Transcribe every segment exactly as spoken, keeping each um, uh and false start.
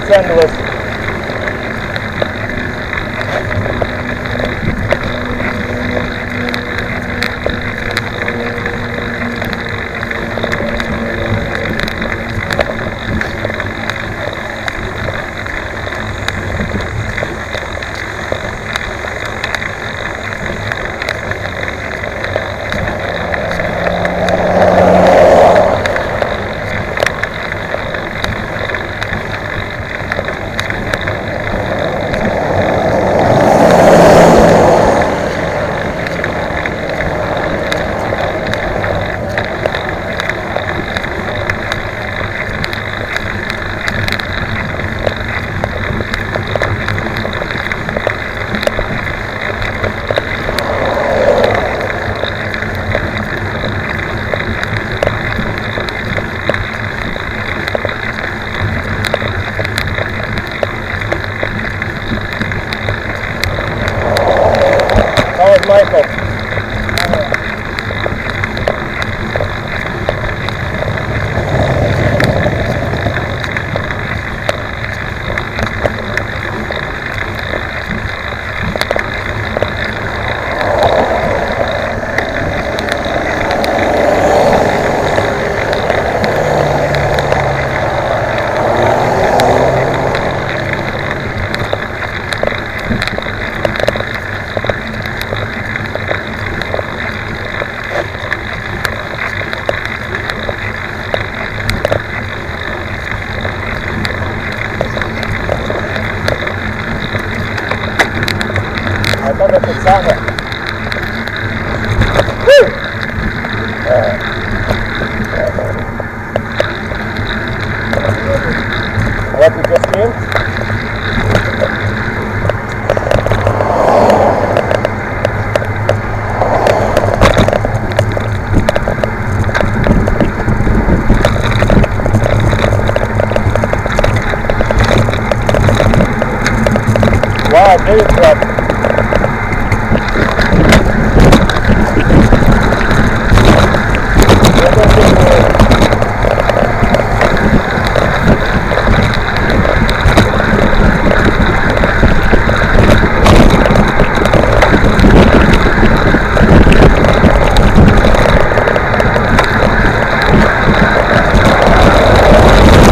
It's endless. Michael. Готовы специально. Вот и Жасмин. Wow, very good.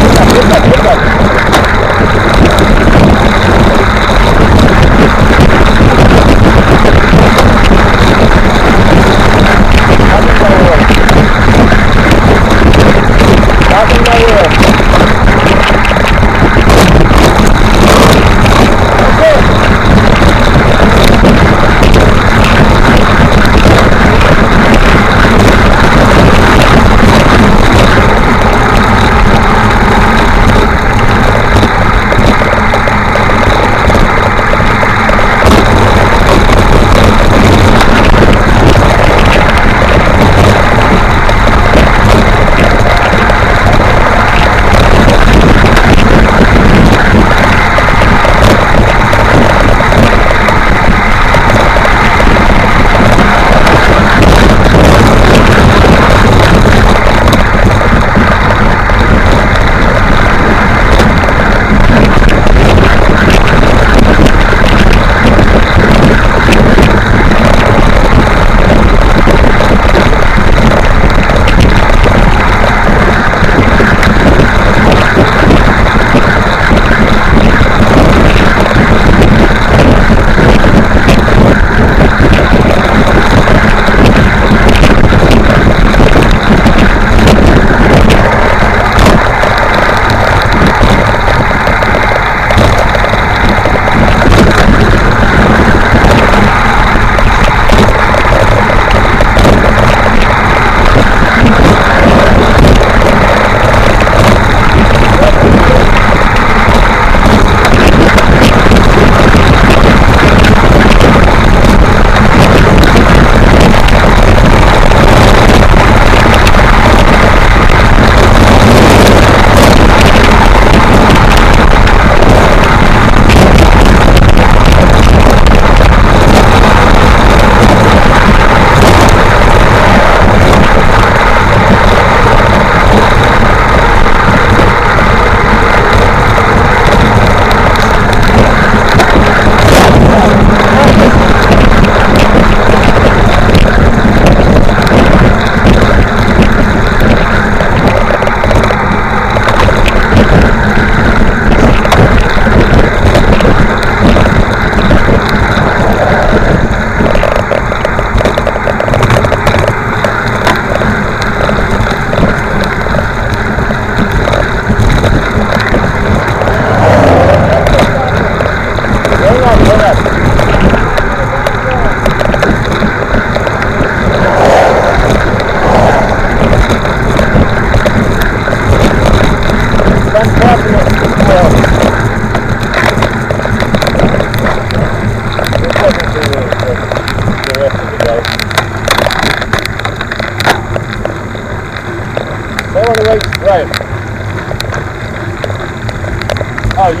Good, good, good.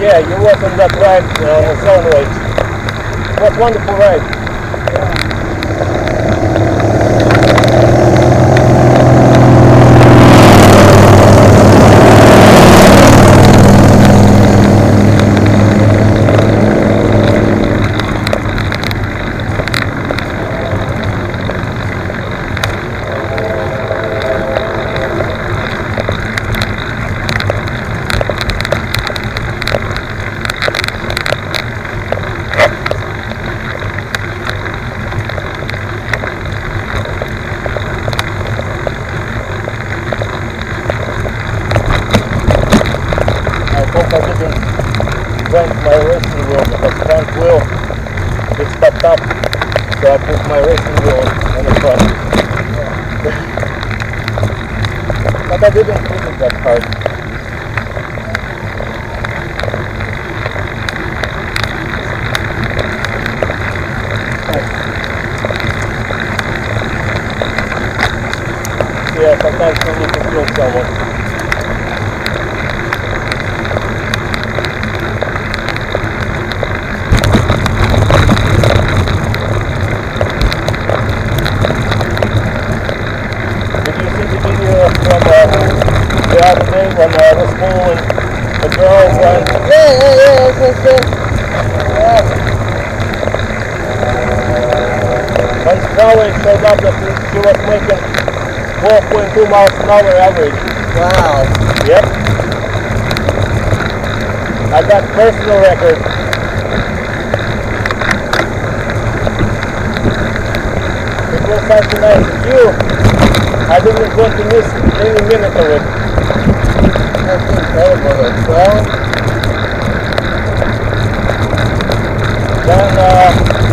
Yeah, you was on that ride uh, on the Zone Lakes. It was a wonderful ride. Went my racing wheel because front wheel is stuck up, so I put my racing wheel on the front. But I didn't put it that hard. Yeah, sometimes you need to kill someone. From uh, the other day when I was following the girl went, yeah, yeah, yeah, that's it. Yeah. When Crowley showed up that she was making twelve point two miles an hour average. Wow. Yep. I got personal record. It was such a nice view. I didn't want to miss any minute of it. That's incredible. Well, then uh,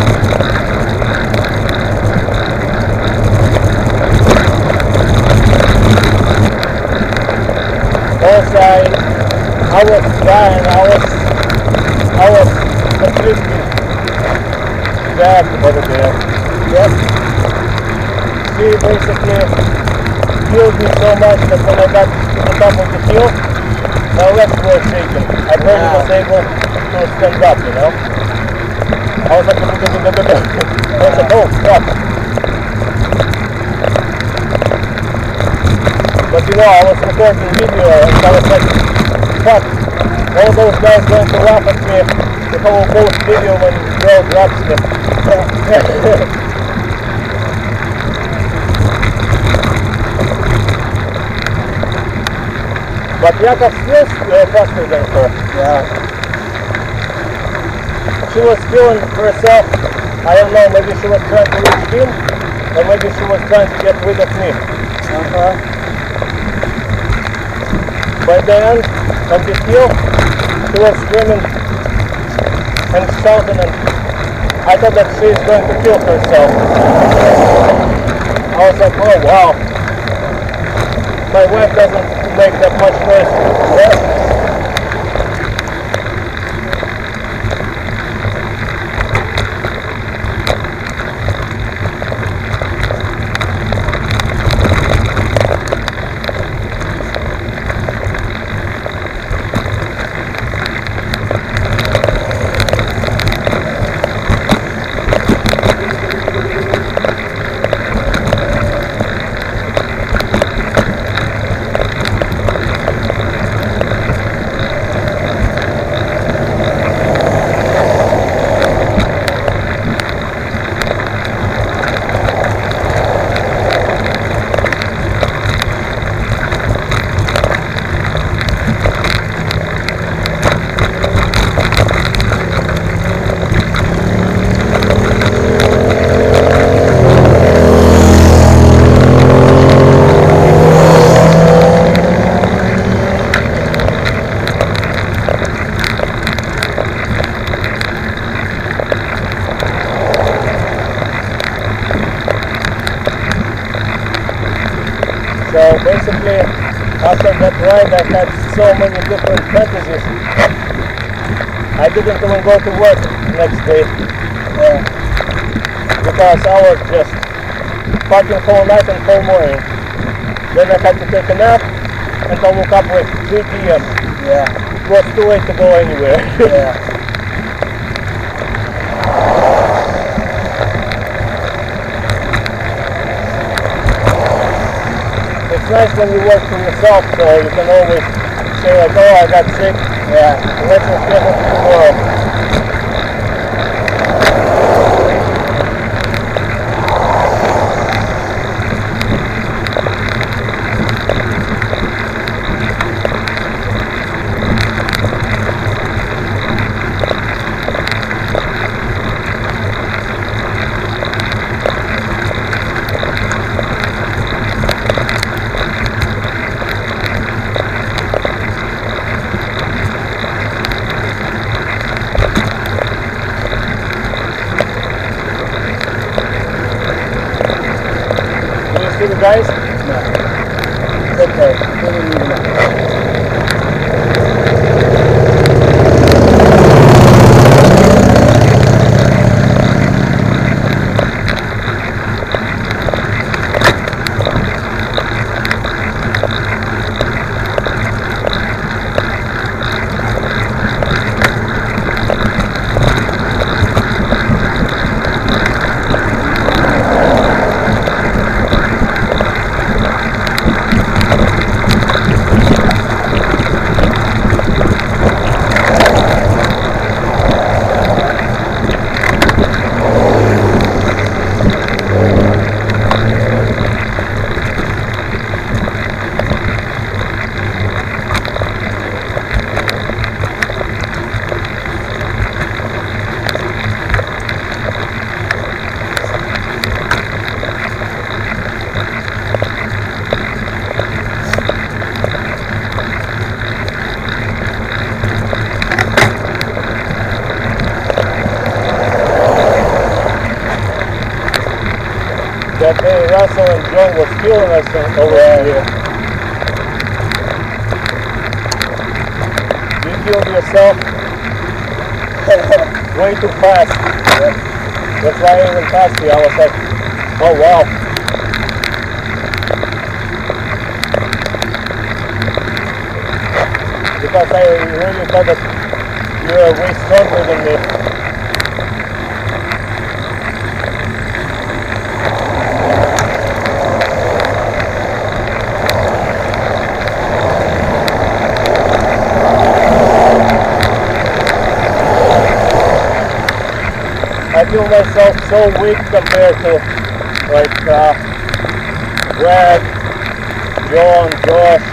also I, I was dying. I was I was completely jacked over there. yep. She basically killed me so much that when I got to the top of the hill, my legs were shaking. I barely Wow. was able to stand up, you know. I was like, I was like, oh, fuck. But you know, I was recording video and I was like, fuck, all those guys going to laugh at me if I will post video when girl drops me. But Jakov feels uh, faster than her. Yeah. She was feeling herself, I don't know, maybe she was trying to reach him, or maybe she was trying to get rid of me. Uh-huh. By the end of the hill, she was screaming and shouting, and I thought that she is going to kill herself. I was like, oh wow, my wife doesn't make that much noise. Yeah. So basically, after that ride, I had so many different fantasies. I didn't even go to work next day uh, because I was just partying whole night and whole morning. Then I had to take a nap and I woke up like three p m Yeah. was too late to go anywhere. Yeah. It's nice when you work for yourself, so you can always say like, oh, I got sick. Yeah. Let's just get it tomorrow. See the guys? No. It's okay. We didn't even know. That day Russell and John was killing us over Yeah. here. You killed yourself way too fast. That's why I even passed you. I was like, oh wow. Because I really thought that you were way stronger than me. I feel myself so weak compared to like uh, Brad, John, Josh.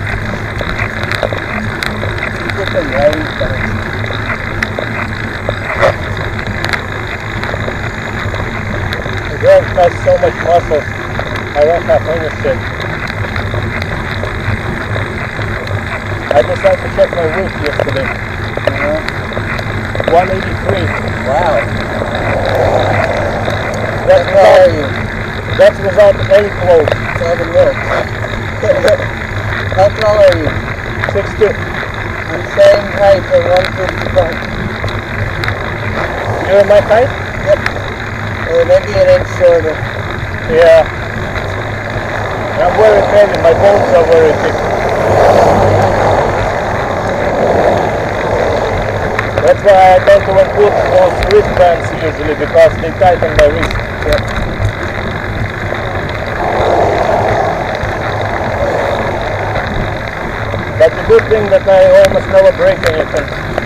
Get some writing done. Greg has so much muscle. I don't have any shit. I decided to check my weight yesterday. Uh-huh. one eighty-three. Wow. That's How are without, you? that's without any clothes. Tell the milk. How tall are you? six two. I'm same height at one fifty-five. You're my height? Yep. Or maybe an inch shorter. Yeah. I'm very heavy. My bones are very thick. That's why I don't even put those wristbands usually, because they tighten my wrist. Yep. But the good thing that I almost never break anything.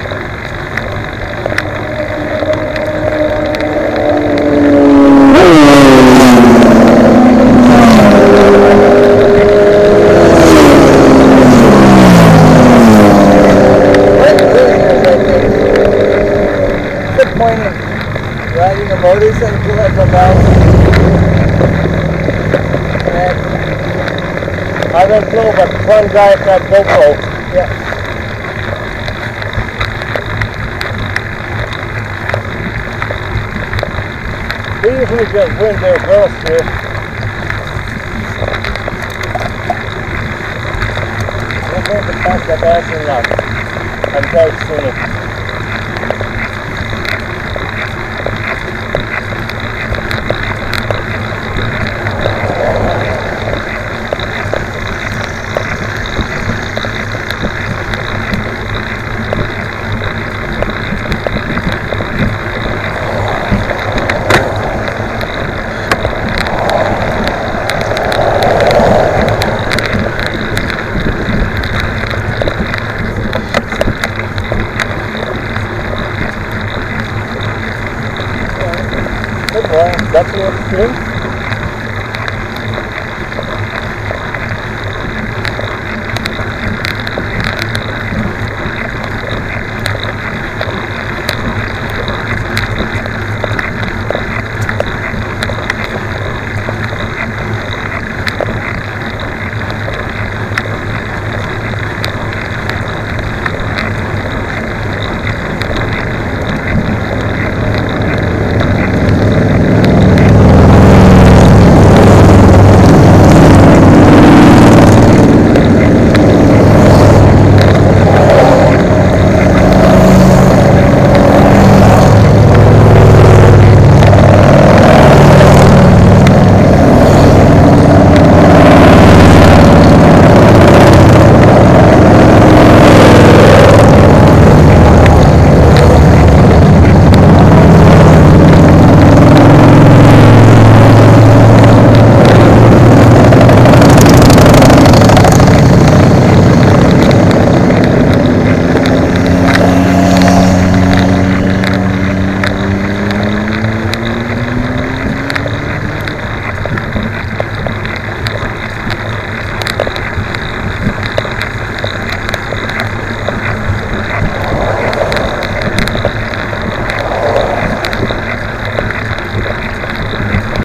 Good point of riding a motorcycle at the mountain. I don't know, but one guy had GoPro. Yeah. They usually just bring their girls here. We're going to pass that ass in now. I'm quite soon. Good boy. That's your string?